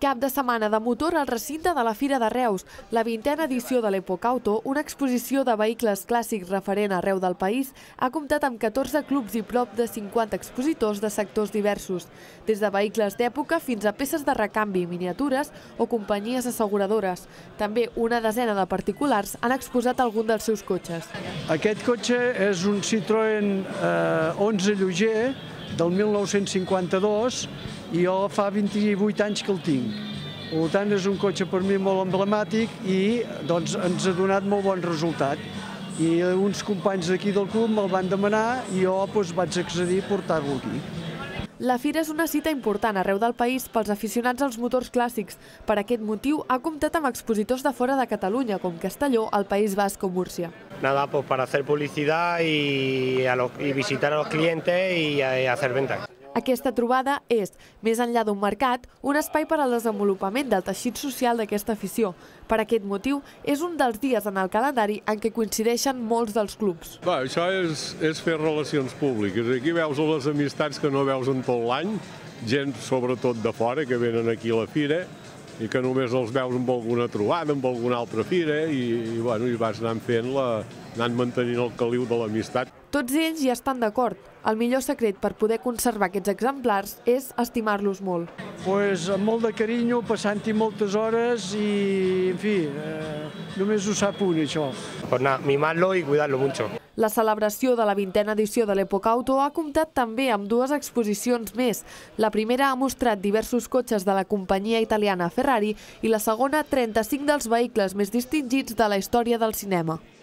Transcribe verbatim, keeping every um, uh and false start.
Cap de setmana de motor al recinte de la Fira de Reus, la vintena edició de l'Epocauto, una exposició de vehicles clàssics referent arreu del país, ha comptat amb catorze clubs i prop de cinquanta expositors de sectors diversos, des de vehicles d'època fins a peces de recanvi, miniatures o companyies asseguradores. També una desena de particulars han exposat algun dels seus cotxes. Aquest cotxe és un Citroën eh, onze Lloger del mil nou-cents cinquanta-dos i jo fa vint-i-vuit anys que el tinc. Per tant, és un cotxe per mi molt emblemàtic i doncs, ens ha donat molt bon resultat. I uns companys d'aquí del club me'l van demanar i jo doncs, vaig accedir a portar-lo aquí. La fira és una cita important arreu del país pels aficionats als motors clàssics. Per aquest motiu ha comptat amb expositors de fora de Catalunya, com Castelló, el País Basc o Múrcia. Nada, pues para hacer publicidad y, a los, y visitar a los clientes y, a, y hacer ventas. Aquesta trobada és, més enllà d'un mercat, un espai per al desenvolupament del teixit social d'aquesta afició. Per aquest motiu, és un dels dies en el calendari en què coincideixen molts dels clubs. Va, això és, és fer relacions públiques. Aquí veus les amistats que no veus en tot l'any, gent sobretot de fora que venen aquí a la fira i que només els veus amb alguna trobada, amb alguna altra fira i, i, bueno, i vas anant fent la, anant mantenint el caliu de l'amistat. Tots ells hi estan d'acord. El millor secret per poder conservar aquests exemplars és estimar-los molt. Pues amb molt de carinyo, passant-hi moltes hores i, en fi, eh, només ho sap un, això. Pues nada, mimarlo y cuidarlo mucho. La celebració de la vintena edició de l'Epocauto ha comptat també amb dues exposicions més. La primera ha mostrat diversos cotxes de la companyia italiana Ferrari i la segona trenta-cinc dels vehicles més distingits de la història del cinema.